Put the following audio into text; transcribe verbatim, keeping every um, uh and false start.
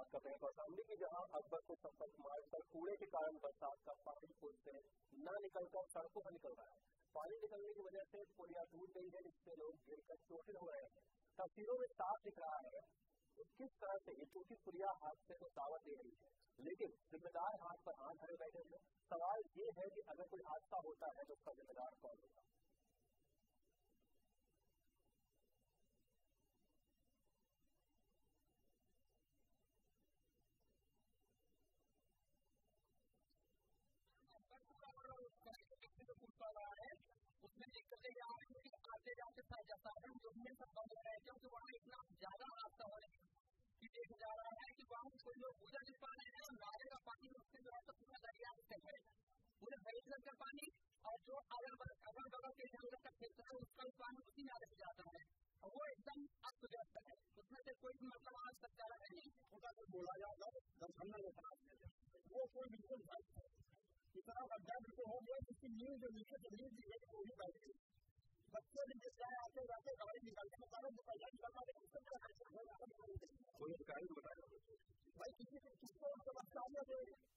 बात करते हैं कौशाम्बी की, जहां अकबरपुर संपर्क मार्ग पर कूड़े के कारण बरसात का पानी पुल से न निकलकर सड़कों पर निकल रहा है। पानी निकलने की वजह से पुलिया टूट गई है, जिससे लोग गिरकर चोटिल हो रहे हैं। तस्वीरों में साफ दिख रहा है किस तरह से ये टूटी पुलिया हादसे को दावत दे रही है, लेकिन जिम्मेदार हाथ पर हाथ धरे बैठे हैं। सवाल ये है कि अगर कोई हादसा होता है तो उसका जिम्मेदार कौन होगा? उसमें दिक्कतें क्या है कि आते जाते साधन जो भी सब बंद हो रहे हैं, क्योंकि वहाँ इतना ज्यादा हादसा हो रहा है कि देखा जा रहा है कि वहाँ कोई लोग गुजर नहीं पा रहे हैं और नाले का पानी उससे जो है तो पूरा दरिया से है, पूरे भैंसगढ़ का पानी और जो अगल अगल बगल के जंगल का क्षेत्र है उसका भी पानी उसी नाले से जाता है और वो एकदम अस्त व्यस्त है, उसमें से कोई भी मतलब आज तक चारा है नहीं। उनका तो बोला जाता है वो कोई बिल्कुल इतना गड्ढा बिल्कुल हो गया जिसकी न्यूज जो नीचे से न्यूज है वो भी बैठ गई। बच्चे भी जिस तरह आते जाते गाड़ी निकालते हैं सारा मुकैया निकलता है कोई अधिकारी बताया भाई किसी किसको समस्या